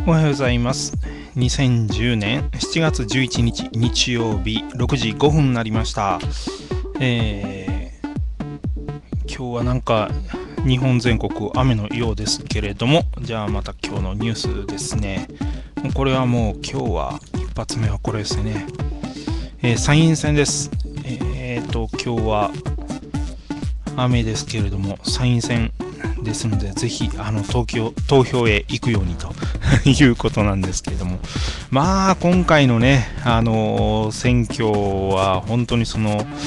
おはようございます。2010年7月11日日曜日6時5分になりました。今日はなんか日本全国雨のようですけれども、じゃあまた今日のニュースですね。これはもう今日は一発目はこれですね。参院選です。今日は雨ですけれども参院選ですので、ぜひ投票へ行くようにということなんですけれども、まあ今回のね選挙は本当に正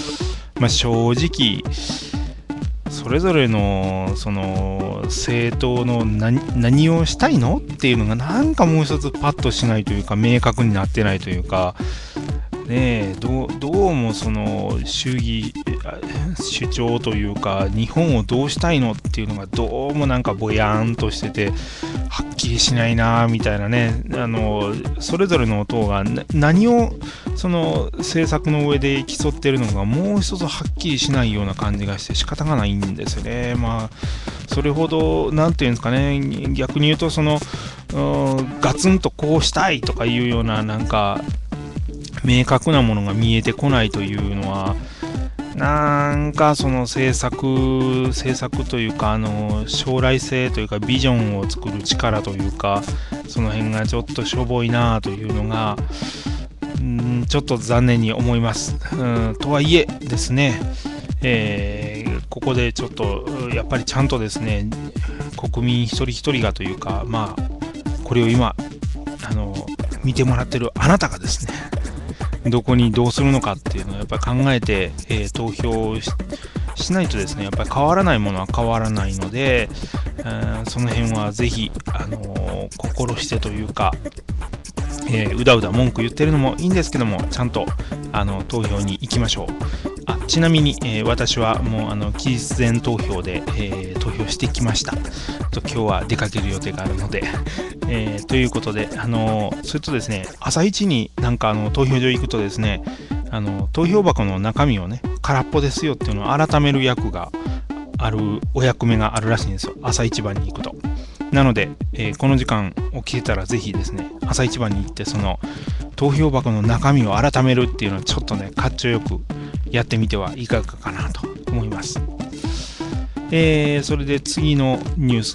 直それぞれのその政党の何をしたいのっていうのがなんかもう一つパッとしないというか、明確になってないというかね、どうもその主張というか、日本をどうしたいのっていうのがどうもなんかぼやーんとしててはっきりしないなみたいなね、それぞれの党が何をその政策の上で競ってるのがもう一つはっきりしないような感じがして仕方がないんですよね。まあそれほどなんていうんですかね、逆に言うとそのガツンとこうしたいとかいうようななんか明確なものが見えてこないというのは、なんかその政策というか将来性というかビジョンを作る力というか、その辺がちょっとしょぼいなというのがちょっと残念に思います。とはいえですね、ここでちょっとやっぱりちゃんとですね、国民一人一人がというか、まあこれを今見てもらってるあなたがですね、どこにどうするのかっていうのをやっぱり考えて、投票しないとですね、やっぱり変わらないものは変わらないので、その辺はぜひ心してというか、うだうだ文句言ってるのもいいんですけども、ちゃんと投票に行きましょう。ちなみに、私はもう期日前投票で、投票してきました。今日は出かける予定があるので、ということでそれとですね、朝一になんか投票所行くとですね、投票箱の中身をね空っぽですよっていうのを改めるお役目があるらしいんですよ、朝一番に行くと。なので、この時間起きてたらぜひですね、朝一番に行ってその投票箱の中身を改めるっていうのはちょっとね、かっちょよくやってみてはいかがかなと思います。それで次のニュース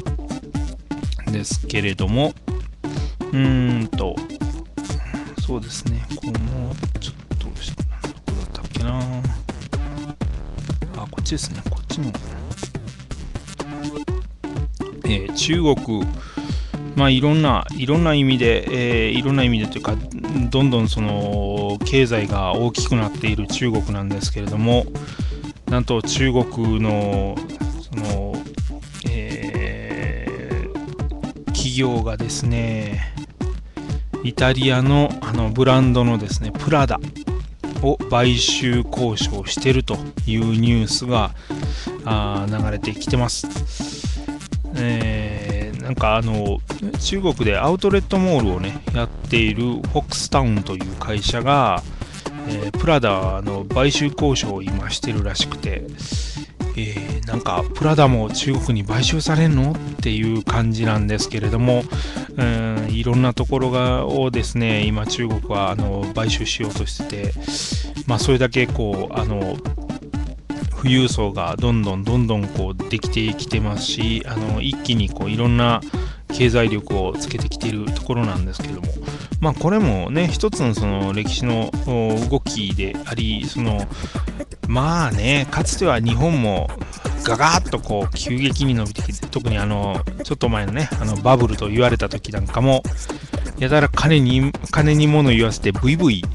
ですけれども、そうですね、このちょっとどこだったっけな、こっちですね、こっちの、中国、いろんな意味で、というか、どんどんその経済が大きくなっている中国なんですけれども、なんと中国のその、企業がですね、イタリアのブランドのですねプラダを買収交渉しているというニュースが流れてきてます。なんか中国でアウトレットモールをねやっているフォックスタウンという会社が、プラダの買収交渉を今してるらしくて、なんかプラダも中国に買収されるのっていう感じなんですけれども、いろんなところをですね今中国は買収しようとしてて、それだけこう富裕層がどんどんこうできてきてますし、一気にこういろんな経済力をつけてきているところなんですけれども、これもね一つのその歴史の動きであり、かつては日本もガガッとこう急激に伸びてきて、特にちょっと前のねバブルと言われた時なんかもやたら金に物言わせてブイブイ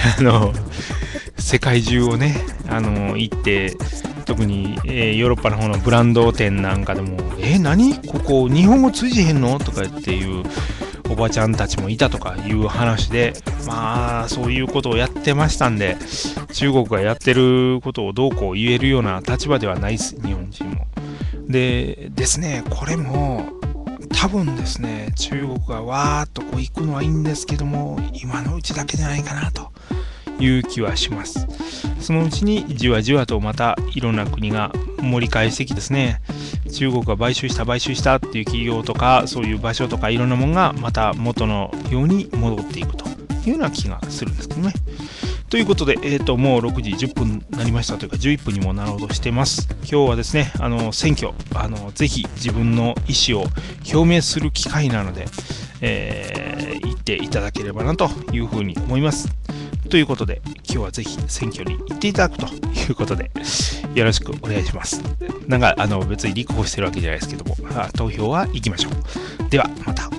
世界中をね行って、特に、ヨーロッパの方のブランド店なんかでも何ここ日本語通じへんのとかっていうおばちゃんたちもいたとかいう話で、そういうことをやってましたんで、中国がやってることをどうこう言えるような立場ではないです、日本人も。でですね、これも多分ですね、中国がわーっとこう行くのはいいんですけども、今のうちだけじゃないかなという気はします。そのうちにじわじわとまたいろんな国が盛り返してきてですね、 中国が買収したっていう企業とか、そういう場所とかいろんなものがまた元のように戻っていくというような気がするんですけどね。ということで、もう6時10分になりましたというか、11分にもなろうとしてます。今日はですね、選挙、ぜひ自分の意思を表明する機会なので、行っていただければなというふうに思います。ということで、今日はぜひ選挙に行っていただくということで、よろしくお願いします。なんか、別に立候補してるわけじゃないですけども、投票は行きましょう。では、また。